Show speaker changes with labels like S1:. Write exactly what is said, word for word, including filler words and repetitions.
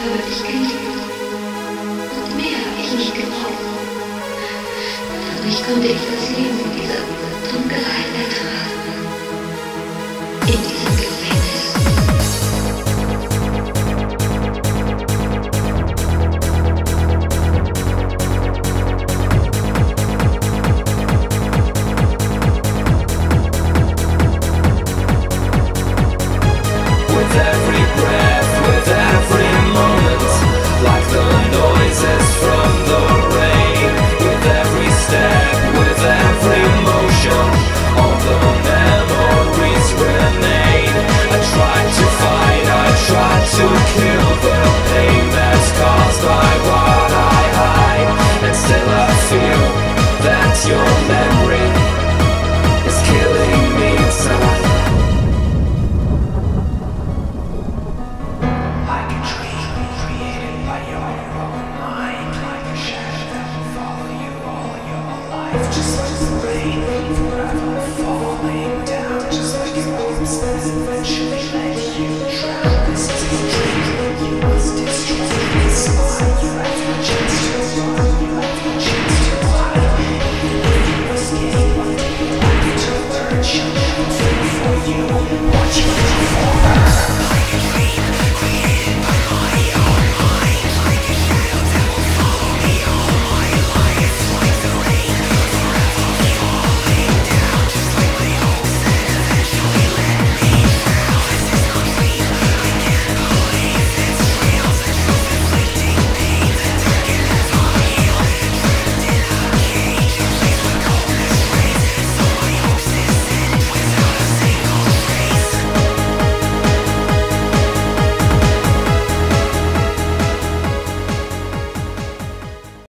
S1: habe dich geliebt. Und mehr habe ich nicht gebraucht. Dadurch konnte ich das Leben in dieser Dunkelheit ertragen. In diesem Gefängnis.
S2: With every breath, with every moment, like the noises from the rain. With every step, with every motion, all the memories remain. I tried to fight, I tried to kill the pain that's caused by what I hide. And still I feel that your memory is killing me inside. Like a dream created by your own mind, like a shadow that will follow you all your life, just like the rain, forever falling down, just like your hopes that eventually let you